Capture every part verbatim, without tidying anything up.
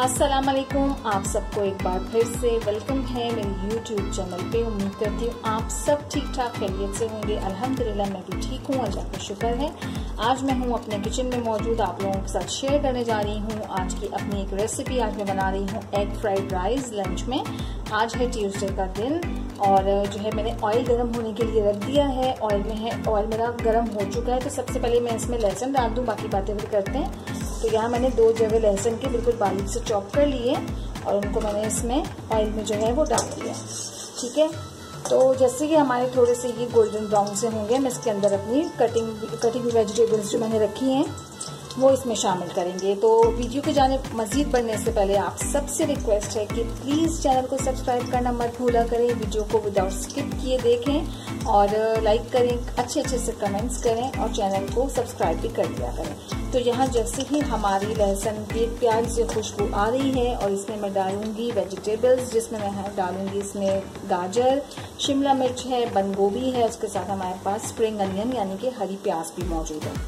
अस्सलाम वालेकुम, आप सबको एक बार फिर से वेलकम है मेरे यूट्यूब चैनल पे। उम्मीद करती हूँ आप सब ठीक ठाक खैरियत से होंगे। अल्हम्दुलिल्लाह मैं भी ठीक हूँ, अल्लाह का शुक्र है। आज मैं हूँ अपने किचन में मौजूद, आप लोगों के साथ शेयर करने जा रही हूँ आज की अपनी एक रेसिपी। आज मैं बना रही हूँ एग फ्राइड राइस लंच में। आज है ट्यूसडे का दिन और जो है मैंने ऑयल गर्म होने के लिए रख दिया है। ऑयल में है, ऑयल मेरा गर्म हो चुका है। तो सबसे पहले मैं इसमें लहसुन डाल दूँ, बाकी बातें फिर करते हैं। तो यहाँ मैंने दो जगह लहसुन के बिल्कुल बारीक से चॉप कर लिए और उनको मैंने इसमें ऑयल में जो है वो डाल दिया। ठीक है, तो जैसे कि हमारे थोड़े से ये गोल्डन ब्राउन से होंगे, मैं इसके अंदर अपनी कटिंग कटिंग हुई वेजिटेबल्स जो मैंने रखी हैं वो इसमें शामिल करेंगे। तो वीडियो के जाने मज़ीद बढ़ने से पहले आप सबसे रिक्वेस्ट है कि प्लीज़ चैनल को सब्सक्राइब करना मत भूला करें। वीडियो को विदाउट स्किप किए देखें और लाइक करें, अच्छे अच्छे से कमेंट्स करें और चैनल को सब्सक्राइब भी कर दिया करें। तो यहाँ जैसे ही हमारी लहसुन की प्याज से खुशबू आ रही है और इसमें मैं डालूंगी वेजिटेबल्स, जिसमें मैं डालूंगी इसमें गाजर, शिमला मिर्च है, बंद गोभी है, उसके साथ हमारे पास स्प्रिंग अनियन यानी कि हरी प्याज भी मौजूद है।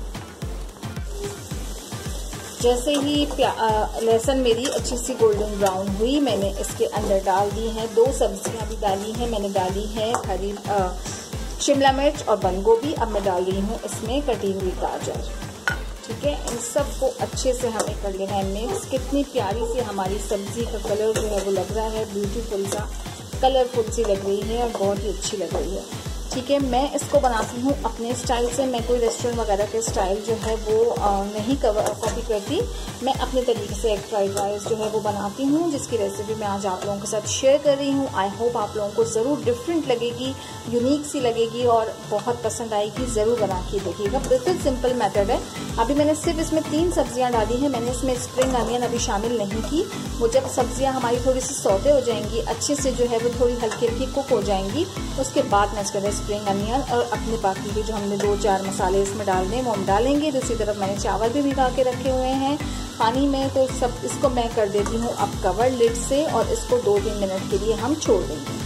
जैसे ही लहसुन मेरी अच्छी सी गोल्डन ब्राउन हुई, मैंने इसके अंदर डाल दी हैं दो सब्जियां भी डाली हैं। मैंने डाली है हरी आ, शिमला मिर्च और बंद गोभी। अब मैं डाल रही हूँ इसमें कटी हुई गाजर। ठीक है, इन सब को अच्छे से हमें कर लेना है मिक्स। कितनी प्यारी सी हमारी सब्जी का कलर जो है वो लग रहा है, ब्यूटीफुल सा कलरफुल सी लग रही है और बहुत ही अच्छी लग रही है। ठीक है, मैं इसको बनाती हूँ अपने स्टाइल से। मैं कोई रेस्टोरेंट वगैरह के स्टाइल जो है वो नहीं कॉपी करती, मैं अपने तरीके से एग फ्राइड राइस जो है वो बनाती हूँ, जिसकी रेसिपी मैं आज आप लोगों के साथ शेयर कर रही हूँ। आई होप आप लोगों को ज़रूर डिफरेंट लगेगी, यूनिक सी लगेगी और बहुत पसंद आएगी। ज़रूर बना के देखिएगा। बिल्कुल सिंपल मेथड है। अभी मैंने सिर्फ इसमें तीन सब्जियाँ डाली हैं। मैंने इसमें स्प्रिंग अनियन अभी शामिल नहीं की। वो जब सब्जियाँ हमारी थोड़ी सी सौते हो जाएंगी, अच्छे से जो है वो थोड़ी हल्की हल्की कुक हो जाएंगी, उसके बाद मैं इसके अंदर स्प्रिंग अनियन और अपने बाकी के जो हमने दो चार मसाले इसमें डालने वो हम डालेंगे। दूसरी तरफ मैंने चावल भी भिगा के रखे हुए हैं पानी में। तो सब इसको मैं कर देती हूँ अब कवर लिड से और इसको दो तीन मिनट के लिए हम छोड़ देंगे।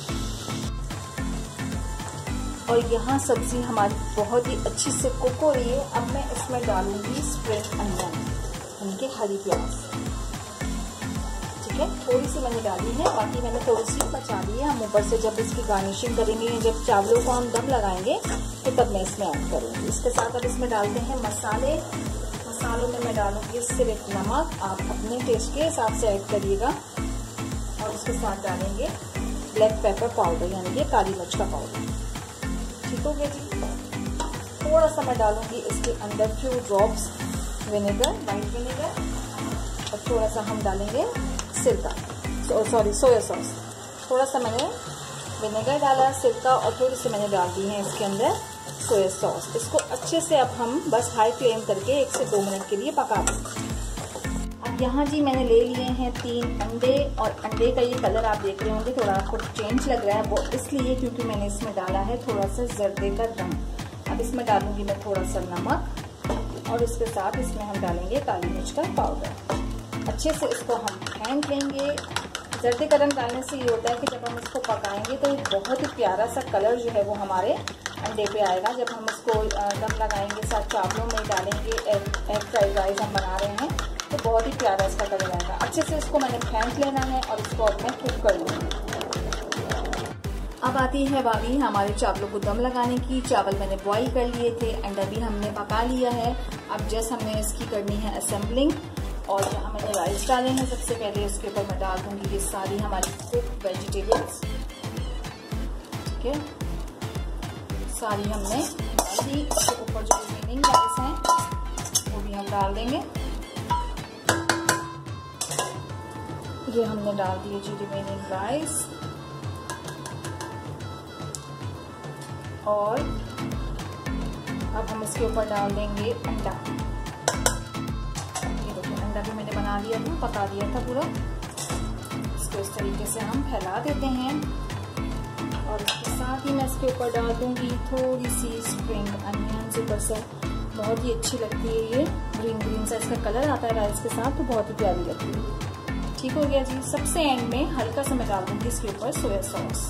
और यहाँ सब्जी हमारी बहुत ही अच्छी से कुक हो रही है। अब मैं इसमें डालूंगी स्प्रिंग अनियन यानी कि हरी प्याज। ठीक है, थोड़ी सी मैंने डाली है, बाकी मैंने थोड़ी सी बचा दी है। हम ऊपर से जब इसकी गार्निशिंग करेंगे, जब चावलों को हम दम लगाएंगे तो तब मैं इसमें ऐड करूँगी। इसके साथ अब इसमें डालते हैं मसाले। मसालों में मैं डालूंगी सिर्फ नमक, आप अपने टेस्ट के हिसाब से ऐड करिएगा। और उसके साथ डालेंगे ब्लैक पेपर पाउडर यानी कि काली मिर्च का पाउडर। ठीक हो गया जी। थोड़ा सा मैं डालूंगी इसके अंदर few drops vinegar, white vinegar, और थोड़ा सा हम डालेंगे सिरका, सॉरी सोया सॉस। थोड़ा सा मैंने विनेगर डाला, सिरका, और थोड़ी सी मैंने डाल दी है इसके अंदर सोया सॉस। इसको अच्छे से अब हम बस हाई फ्लेम करके एक से दो मिनट के लिए पका देंगे। अब यहाँ जी मैंने ले लिए हैं तीन अंडे और अंडे का ये कलर आप देख रहे होंगे थोड़ा आपको चेंज लग रहा है, वो इसलिए क्योंकि मैंने इसमें डाला है थोड़ा सा जर्दे का रंग। अब इसमें डालूंगी मैं थोड़ा सा नमक और इसके साथ इसमें हम डालेंगे काली मिर्च का पाउडर। अच्छे से इसको हम फेंट लेंगे। जर्दे का रंग डालने से ये होता है कि जब हम इसको पकाएंगे तो बहुत ही प्यारा सा कलर जो है वो हमारे अंडे पे आएगा। जब हम इसको दम लगाएंगे, साथ चावलों में डालेंगे, एग एग फ्राइड राइस हम बना रहे हैं, तो बहुत ही प्यारा इसका कलर आएगा। अच्छे से इसको मैंने फेंट लेना है और इसको अब मैं कुक कर लूँगी। अब आती है बारी हमारे चावलों को दम लगाने की। चावल मैंने बॉईल कर लिए थे, अंडा भी हमने पका लिया है। अब जस्ट हमने इसकी करनी है असेंबलिंग। और जहाँ मैंने राइस डाले हैं सबसे पहले उसके ऊपर मैं डाल दूंगी ये सारी हमारी कुक वेजिटेबल्स। ठीक है, सारी हमने डाल दी। उसके ऊपर जो रिमेनिंग राइस हैं वो भी हम डाल देंगे। ये हमने डाल दिए जी रिमेनिंग राइस। और अब हम इसके ऊपर डाल देंगे अंडा। अंडा भी मैंने बना लिया था, पका दिया था पूरा। इसको इस तरीके से हम फैला देते हैं और इसके साथ ही मैं इसके ऊपर डाल दूंगी थोड़ी सी स्प्रिंग अनियन ऊपर से। बहुत ही अच्छी लगती है ये, ग्रीन ग्रीन सा इसका कलर आता है राइस के साथ, तो बहुत ही प्यारी लगती है। ठीक हो गया जी। सबसे एंड में हल्का सा मैं डाल दूंगी इसके ऊपर सोया सॉस।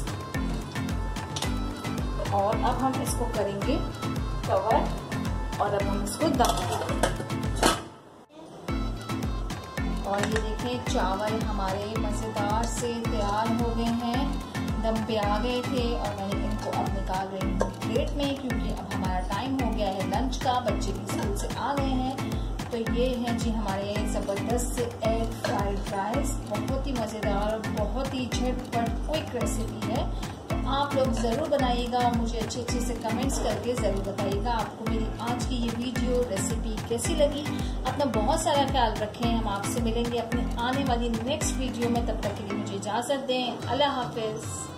और अब हम इसको करेंगे कवर और अब हम इसको दम लगाएंगे। और ये देखें चावल हमारे मज़ेदार से तैयार हो गए हैं, दम पे आ गए थे और मैंने इनको अब निकाल रही हूँ प्लेट में, क्योंकि अब हमारा टाइम हो गया है लंच का, बच्चे भी स्कूल से आ गए हैं। तो ये है जी हमारे ज़बरदस्त से एग फ्राइड राइस, बहुत ही मज़ेदार, बहुत ही झटपट क्विक रेसिपी है। तो आप लोग ज़रूर बनाइएगा, मुझे अच्छे अच्छे से कमेंट्स करके ज़रूर बताइएगा आपको मेरी आज की ये वीडियो रेसिपी कैसी लगी। अपना बहुत सारा ख्याल रखें, हम आपसे मिलेंगे अपनी आने वाली नेक्स्ट वीडियो में, तब तक के लिए मुझे इजाज़त दें। अल्लाह हाफिज़।